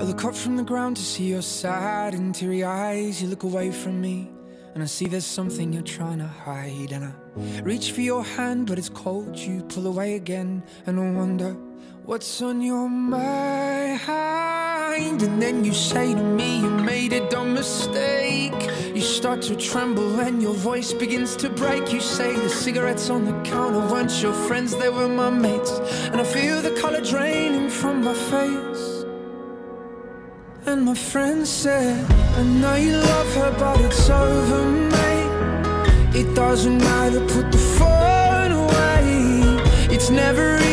look up from the ground to see your sad and teary eyes. You look away from me and I see there's something you're trying to hide. And I reach for your hand, but it's cold. You pull away again and I wonder what's on your mind. And then you say to me you made a dumb mistake. You start to tremble and your voice begins to break. You say the cigarettes on the counter weren't your friends, they were my mates. And I feel the color draining from my face. And my friend said, I know you love her, but it's over, mate. It doesn't matter, put the phone away. It's never